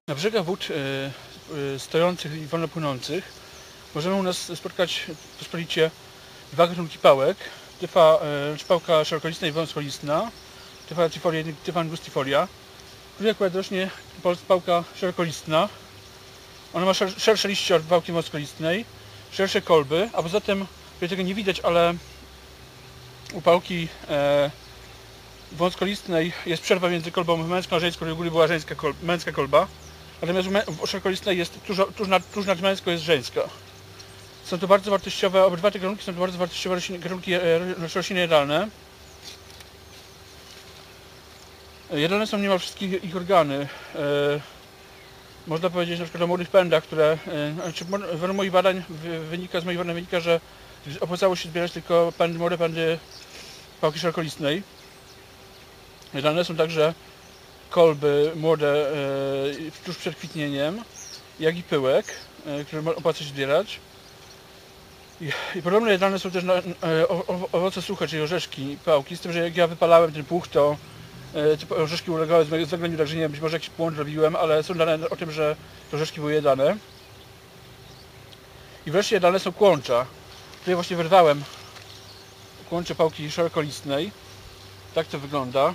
Na brzegach wód stojących i wolno płynących możemy u nas spotkać pospolicie dwa gatunki pałek. Pałka szerokolistna i wąskolistna, Typha latifolia i Typha angustifolia. Tu akurat rośnie pałka szerokolistna. Ona ma szersze liście od pałki wąskolistnej, szersze kolby, a poza tym, tutaj tego nie widać, ale u pałki wąskolistnej jest przerwa między kolbą męską a żeńską, w ogóle była męska kolba, natomiast u szerokolistnej jest tuż nad męską jest żeńska. Są to bardzo wartościowe, obydwa te gatunki są to bardzo wartościowe gatunki rośliny jadalne. Jadalne są niemal wszystkie ich organy. Można powiedzieć na przykład o młodych pędach, które, z moich badań wynika, że opłacało się zbierać tylko młode pędy pałki szerokolistnej. Jadalne są także kolby młode tuż przed kwitnieniem, jak i pyłek, które opłaca się zbierać. I podobne jadalne są też owoce suche, czyli orzeszki pałki, z tym, że jak ja wypalałem ten puch, to te orzeszki ulegały zagleniu, także nie wiem, być może jakiś błąd robiłem, ale są dane o tym, że te orzeszki były jadane. I wreszcie jadalne są kłącza. Tutaj właśnie wyrwałem kłącze pałki szerokolistnej. Tak to wygląda.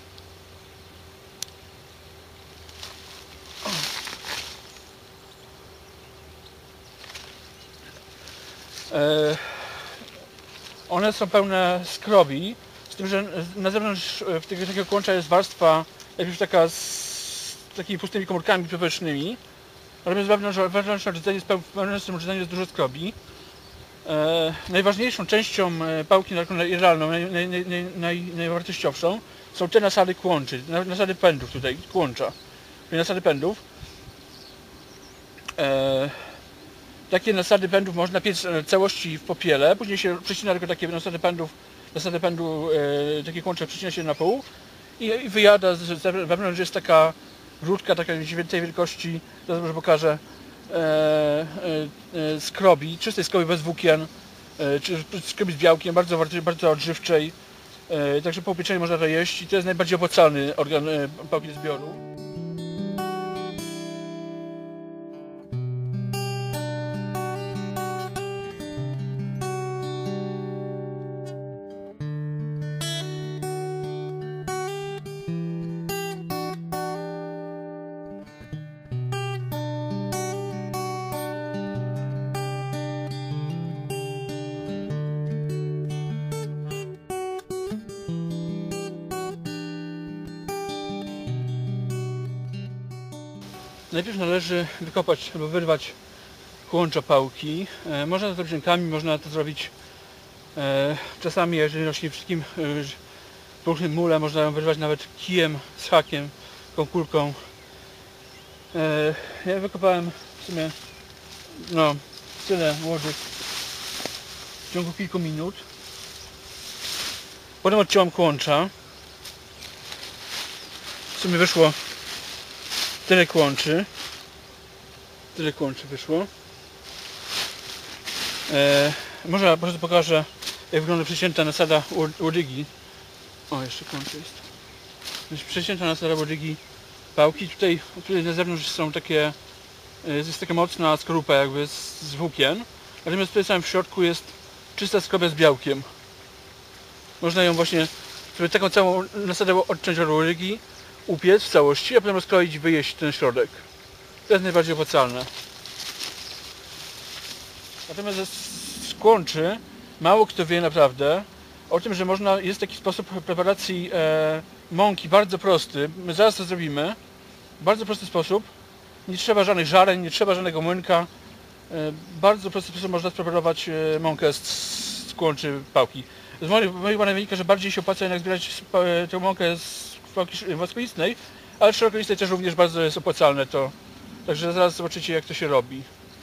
One są pełne skrobi, z tym, że na zewnątrz takiego kłącza jest warstwa najpierw taka z takimi pustymi komórkami powietrznymi, natomiast wewnętrznym rdzeniu jest dużo skrobi. Najważniejszą częścią pałki jadalną, najwartościowszą, są te nasady kłączy, nasady pędów tutaj, kłącza, czyli nasady pędów. Takie nasady pędów można piec całości w popiele, później się przecina tylko takie nasady pędu, takie kłącze przecina się na pół i wyjada, wewnątrz jest taka grudka, taka tej wielkości, zaraz może pokażę, skrobi, czystej skrobi bez włókien, czy skrobi z białkiem, bardzo odżywczej, także po upieczeniu można to jeść i to jest najbardziej opłacalny organ pałki zbioru. Najpierw należy wykopać albo wyrwać kłącza pałki. Można to zrobić rękami, można to zrobić czasami, jeżeli rośnie w takim próżnym mule, można ją wyrwać nawet kijem z hakiem, taką kulką. Ja wykopałem w sumie tyle młodych w ciągu kilku minut. Potem odciąłem kłącza. W sumie wyszło tyle kłączy wyszło. Może po prostu pokażę, jak wygląda przecięta nasada łodygi. O, jeszcze kłącze jest. Przecięta nasada łodygi pałki. Tutaj na zewnątrz są takie, jest taka mocna skorupa jakby z włókien. Natomiast tutaj samym w środku jest czysta skorupia z białkiem. Można ją właśnie, sobie taką całą nasadę odciąć od łodygi, upiec w całości, a potem rozkroić i wyjeść ten środek. To jest najbardziej opłacalne. Natomiast z kłączy mało kto wie naprawdę o tym, że jest taki sposób preparacji mąki, bardzo prosty. My zaraz to zrobimy. Bardzo prosty sposób. Nie trzeba żadnych żareń, nie trzeba żadnego młynka. Bardzo prosty sposób można spreparować mąkę z kłączy pałki. Z moich badań wynika, że bardziej się opłaca jednak zbierać tę mąkę z pałki wąskolistnej, ale szerokolistnej też również bardzo jest opłacalne to. Także zaraz zobaczycie, jak to się robi.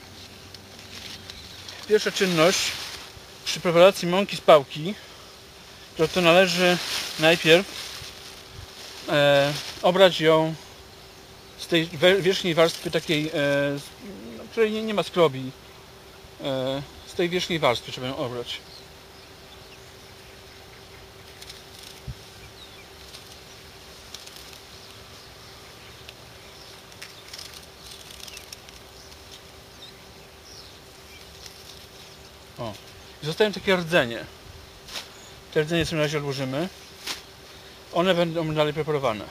Pierwsza czynność przy preparacji mąki z pałki to należy najpierw obrać ją z tej wierzchniej warstwy takiej, której nie ma skrobi. Z tej wierzchniej warstwy trzeba ją obrać. O. I zostają takie rdzenie. Te rdzenie sobie na razie odłożymy. One będą dalej preparowane.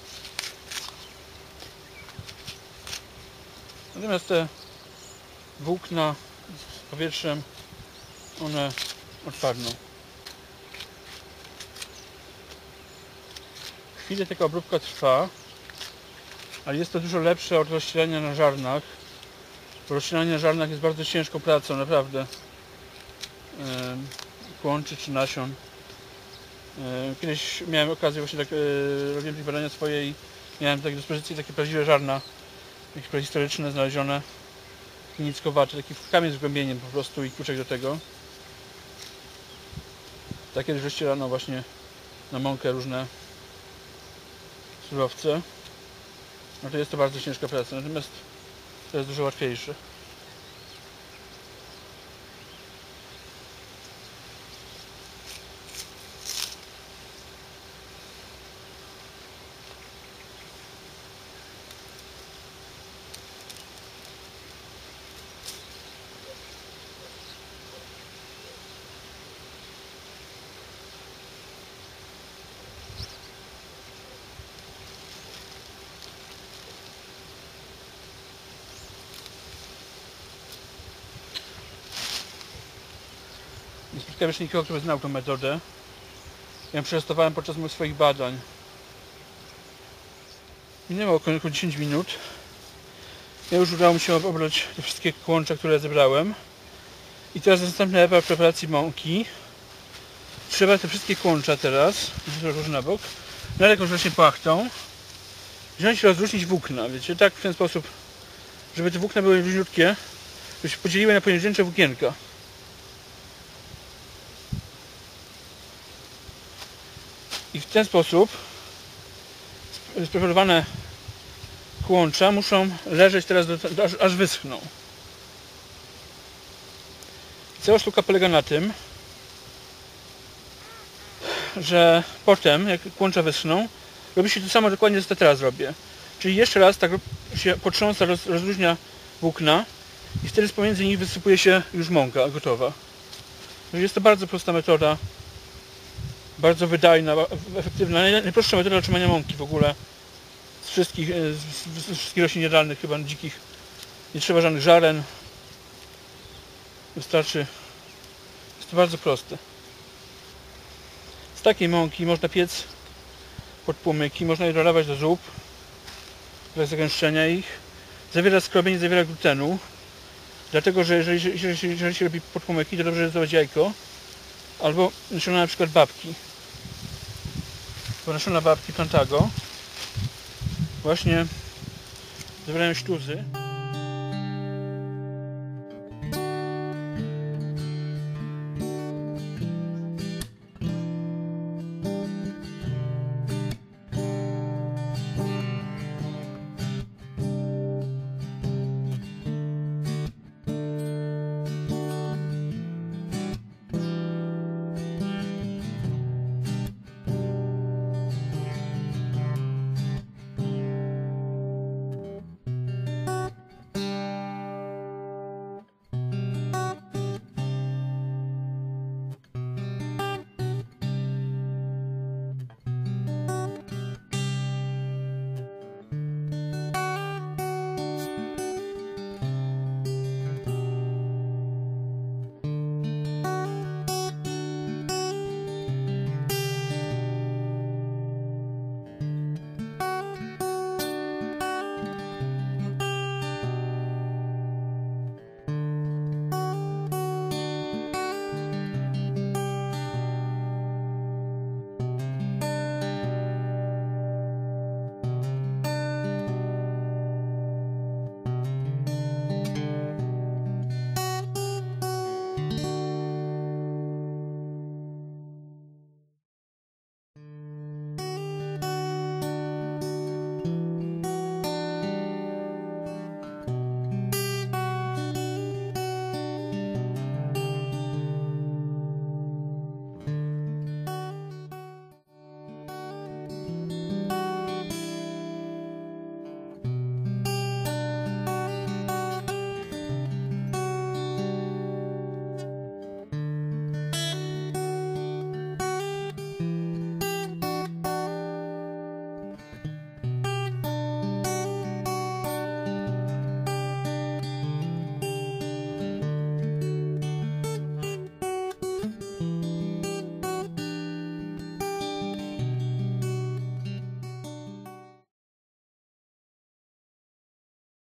Natomiast te włókna z powietrzem, one odpadną. Chwilę taka obróbka trwa, ale jest to dużo lepsze od rozścielania na żarnach. Bo rozścielanie na żarnach jest bardzo ciężką pracą, naprawdę. Kłączy czy nasion. Kiedyś miałem okazję, właśnie tak robiłem te badania swoje i miałem tak do dyspozycji takie prawdziwe żarna, jakieś prehistoryczne, znalezione, nickowate, taki kamień z głębieniem po prostu i kluczek do tego. Tak kiedyś rozścielano właśnie na mąkę różne surowce. No to jest to bardzo ciężka praca, natomiast to jest dużo łatwiejsze. Nie spotkałem jeszcze nikogo, kto by znał tę metodę. Ja ją przetestowałem podczas swoich badań. Minęło około 10 minut. Ja już udało mi się obrać te wszystkie kłącza, które zebrałem. I teraz następny etap preparacji mąki. Trzeba te wszystkie kłącza teraz, rozłożę na bok, nalać jakąś właśnie płachtą, wziąć i rozróżnić włókna, wiecie, tak w ten sposób, żeby te włókna były luźniutkie, żeby się podzieliły na pojedyncze włókienka. I w ten sposób spreparowane kłącza muszą leżeć teraz aż wyschną. Cała sztuka polega na tym, że potem, jak kłącza wyschną, robi się to samo dokładnie, co teraz robię. Czyli jeszcze raz tak się potrząsa, rozluźnia włókna i wtedy z pomiędzy nich wysypuje się już mąka gotowa. Jest to bardzo prosta metoda, bardzo wydajna, efektywna, najprostsza metoda otrzymania mąki w ogóle z wszystkich roślin jadalnych, chyba dzikich. Nie trzeba żadnych żaren, wystarczy, jest to bardzo proste. Z takiej mąki można piec podpłomyki, można je dodawać do zup dla zagęszczenia ich. Zawiera skrobień, nie zawiera glutenu, dlatego że jeżeli się robi podpłomyki, to dobrze dodawać jajko albo nasiona na przykład babki. Bo nasiona babki Plantago właśnie zawierają śluzy.